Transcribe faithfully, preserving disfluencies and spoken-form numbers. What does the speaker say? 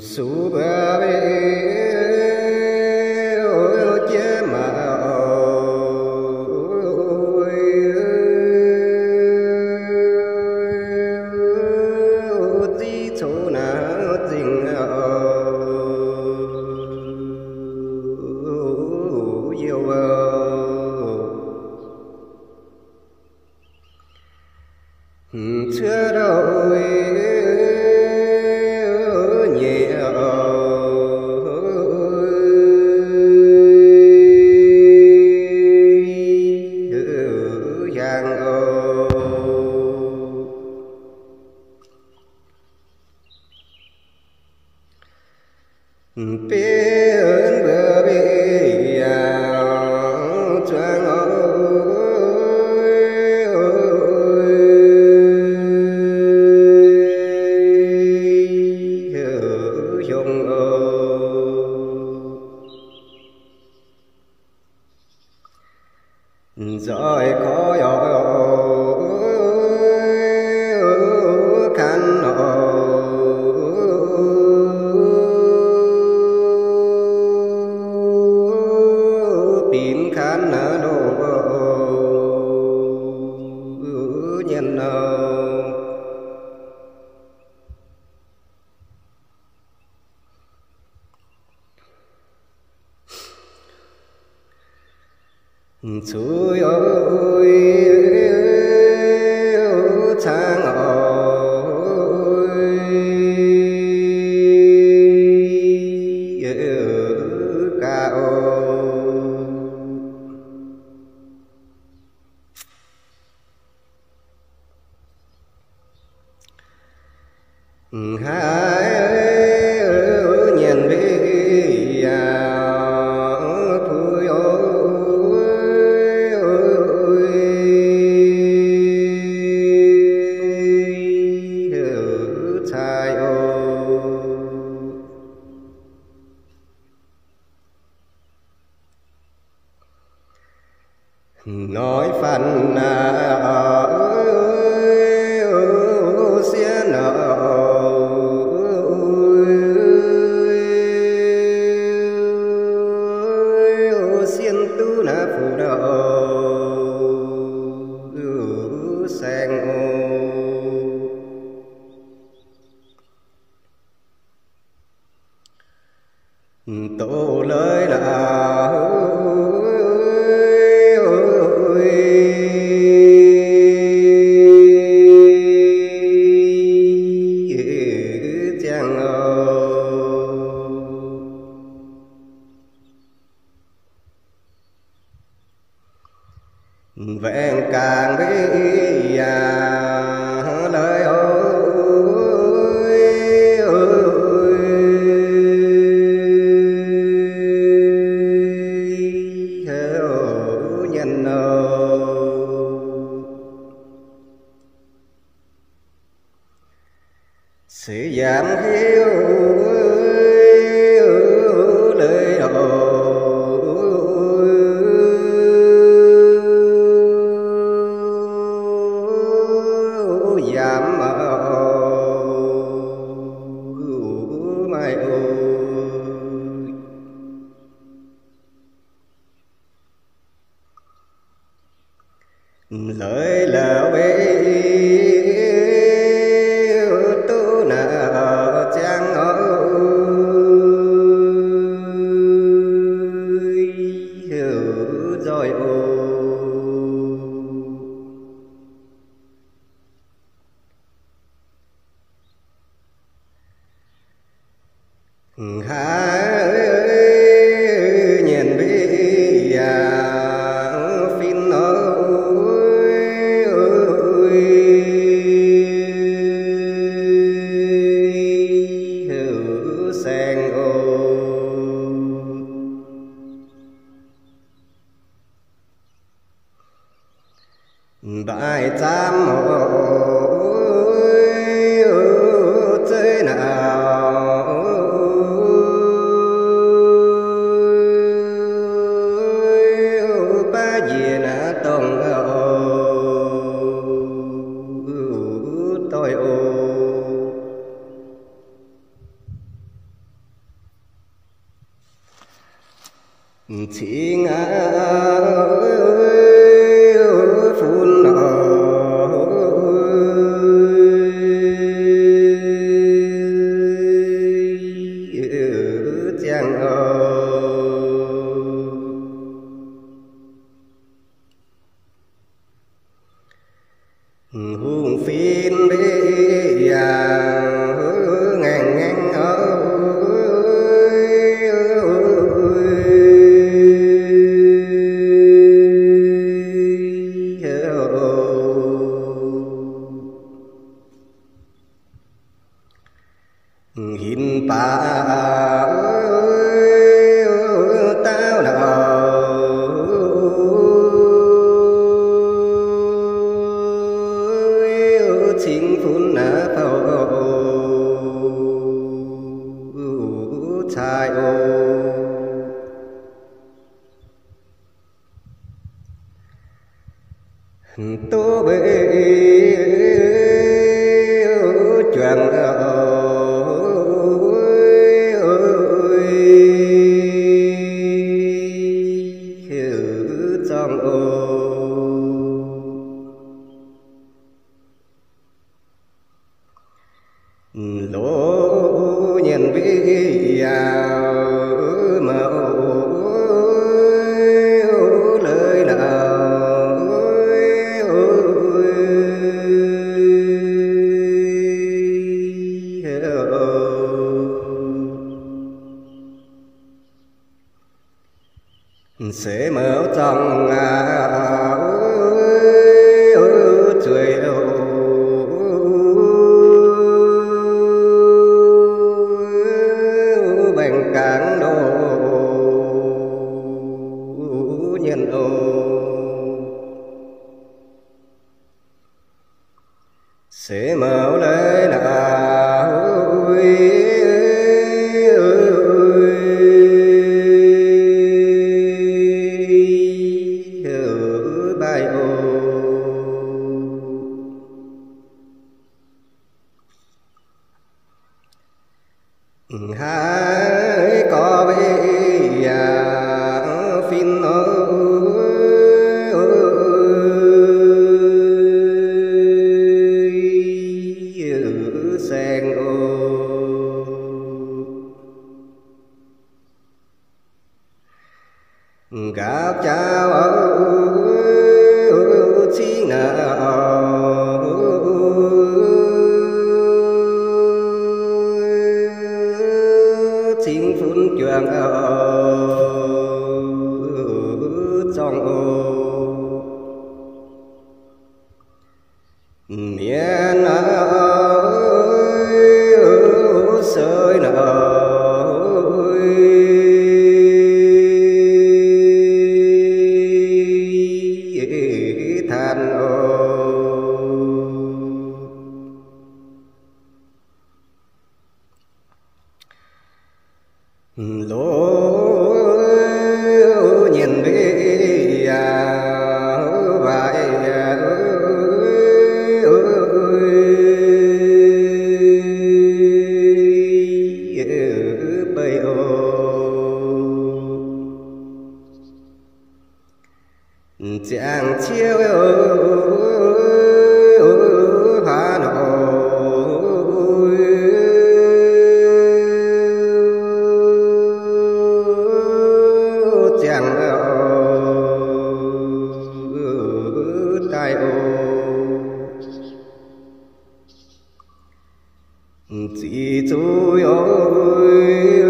su ba be o che ma o ti cho na tình yêu chưa đâu bên bờ biển choàng ơi dòng rồi có khăn khán đồ nhân chúi ơi tháng ơi ca hai nhìn đi thui ơi trai nói phần xiên xiên tu na phù đầu sen tổ lời là vẹn càng đi à lời ơi ơi theo nhân sự giảm hiếu lời hồ giảm mai ơi lời là bê tu nà chăng ơi rồi ôi hai nhìn đi phim ơi ơi sen đại tam ơi chơi nào ba gì nè tông tôi ô chỉ ngã phun nở chàng hùng phiên bê già ngang ngang ở hiện ta tao nào chính phun nở phao trai ô tô bê choàng trong ô lỗ nhìn vi vào màu lời nào sẽ mở trong áo trời bằng cảng đồ nhân ô sẽ mở lấy nào bài ô hai có bây giờ phim ơi sen ô gặp cháu chi nào chính phun choàng trong ô miền sơi nở than ô lỗ nhìn bê vào vai bơi ô chàng chiêu Hà Nội chàng tai ô chỉ tôi ơi